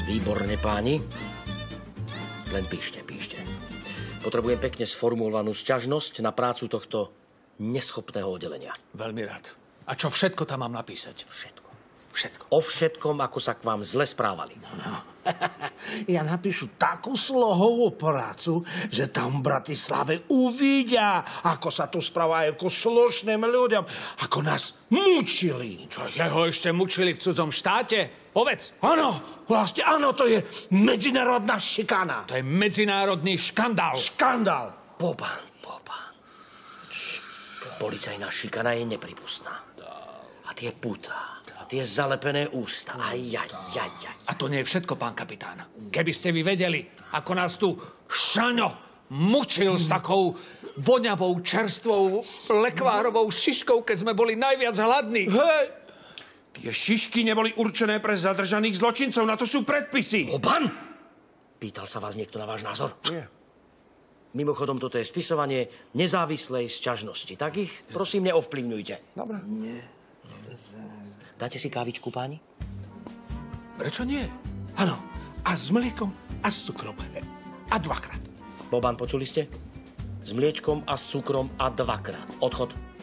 Výborne, páni. Len píšte. Potrebujem pekne sformulovanú sťažnosť na prácu tohto neschopného oddelenia. Veľmi rád. A čo všetko tam mám napísať? Všetko. Všetko. O všetkom, ako sa k vám zle správali. Ja napíšu takú slohovú prácu, že tam v Bratislave uvidia, ako sa tu správajú ako slušným ľuďom, ako nás mučili. Čo, jeho ešte mučili v cudzom štáte? Povedz. Áno, vlastne áno, to je medzinárodná šikana. To je medzinárodný škandál. Škandál. Boban. Policajná šikana je nepripustná. A tie putá, a tie zalepené ústa. A to nie je všetko, pán kapitán. Keby ste vy vedeli, ako nás tu Šaňo mučil s takou voňavou, čerstvou, lekvárovou šiškou, keď sme boli najviac hladní. Hej, tie šišky neboli určené pre zadržaných zločincov, na to sú predpisy. Boban! Pýtal sa vás niekto na váš názor? Nie. Mimochodom, toto je spisovanie nezávislej sťažnosti. Tak ich, prosím, neovplyvňujte. Dobre. Nie. Dáte si kávičku, páni? Prečo nie? Áno, a s mliekom a s cukrom. A 2-krát. Boban, počuli ste? S mliečkom a s cukrom a 2-krát. Odchod.